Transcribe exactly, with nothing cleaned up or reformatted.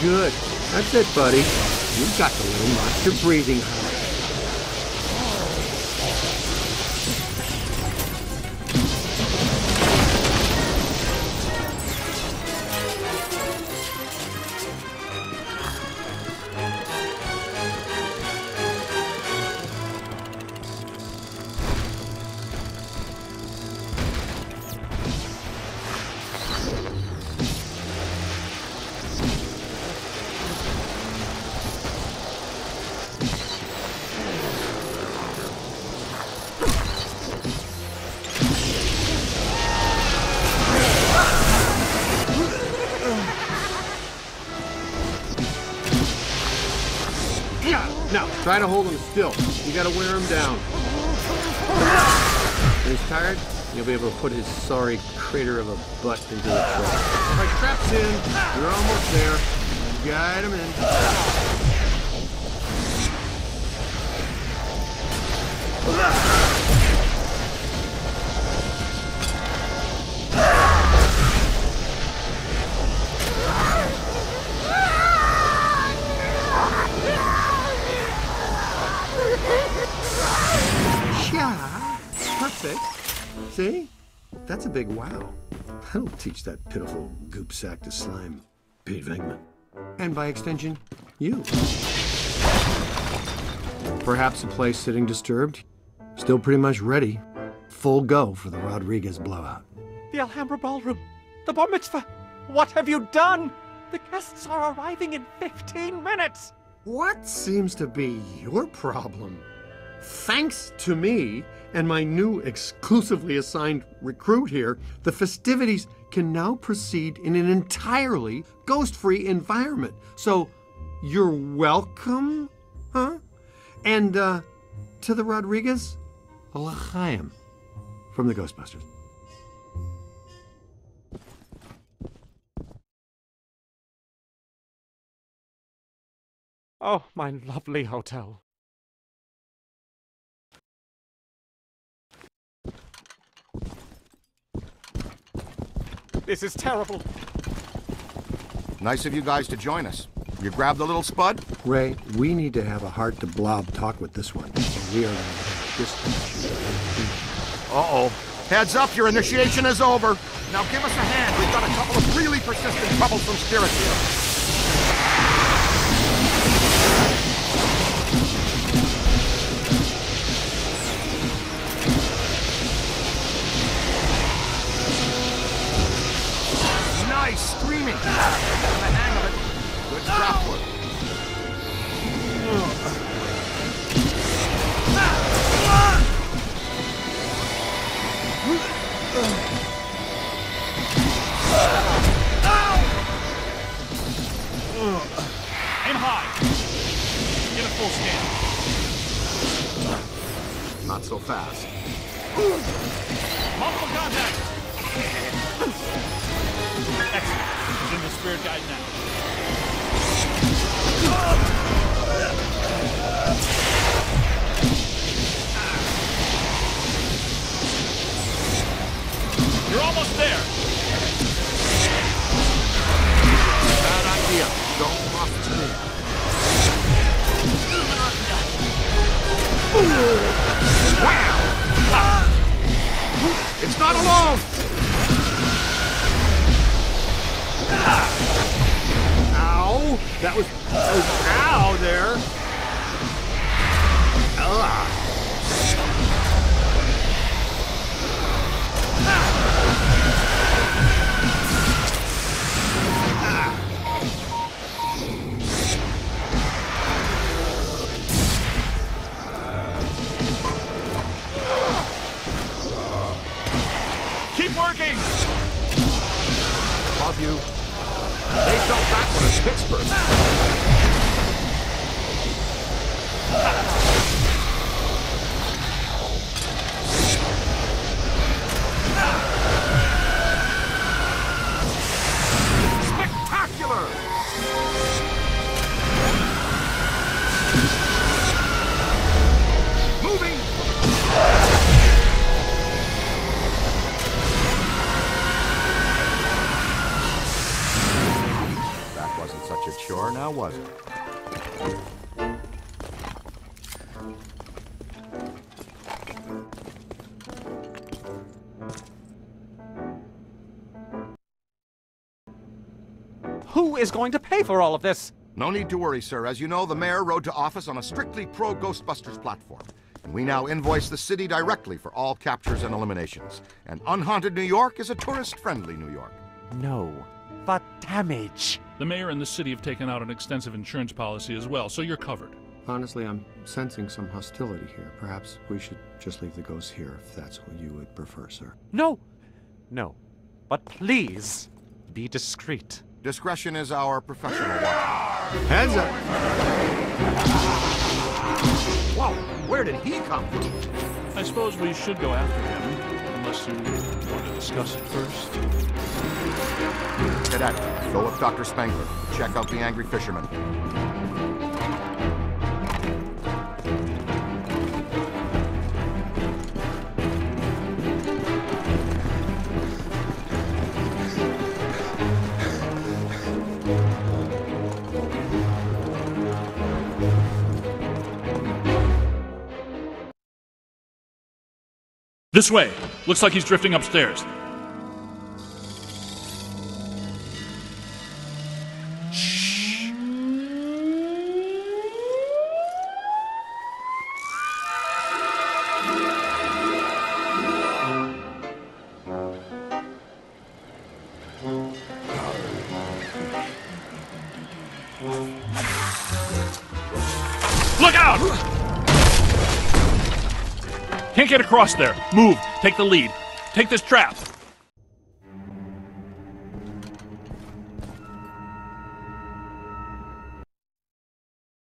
Good. That's it, buddy. You've got the little monster breathing height. Now, try to hold him still. You gotta wear him down. When he's tired, you'll be able to put his sorry crater of a butt into the trap. All right, trap's in. You're almost there. Guide him in. Yeah, perfect. See? That's a big wow. That'll teach that pitiful goop sack to slime Pete Venkman. And by extension, you. Perhaps a place sitting disturbed. Still pretty much ready. Full go for the Rodriguez blowout. The Alhambra Ballroom. The bar mitzvah. What have you done? The guests are arriving in fifteen minutes. What seems to be your problem? Thanks to me and my new exclusively assigned recruit here, the festivities can now proceed in an entirely ghost-free environment. So, you're welcome, huh? And, uh, to the Rodriguez, a l'chaim from the Ghostbusters. Oh, my lovely hotel. This is terrible. Nice of you guys to join us. You grabbed the little spud? Ray, we need to have a heart-to-blob talk with this one. So we are going to have this. Uh-oh. Heads up, your initiation is over. Now give us a hand. We've got a couple of really persistent troublesome spirits here. Nice screaming. Got the hang of it. Good drop work. Aim high. Get a full scan. Not so fast. Multiple contact. Excellent. He's in the spirit guide now. You're almost there. Bad idea. Don't cross the knee. Wow! It's not alone! Ow! That was, that was ow there. Ugh. Keep working. Love you. They felt that one as Pittsburgh. Spectacular! Moving! That wasn't such a chore. Now was it? Who is going to pay for all of this? No need to worry, sir. As you know, the mayor rode to office on a strictly pro-Ghostbusters platform. And we now invoice the city directly for all captures and eliminations. And Unhaunted New York is a tourist-friendly New York. No. The damage. The mayor and the city have taken out an extensive insurance policy as well, so you're covered. Honestly, I'm sensing some hostility here. Perhaps we should just leave the ghosts here if that's what you would prefer, sir. No. No. But please, be discreet. Discretion is our professional watch. Heads up! Whoa, where did he come from? I suppose we should go after him, unless you want to discuss it first. Cadet, go with Doctor Spengler. Check out the angry fisherman. This way! Looks like he's drifting upstairs. Shh. Look out! Can't get across there. Move. Take the lead. Take this trap.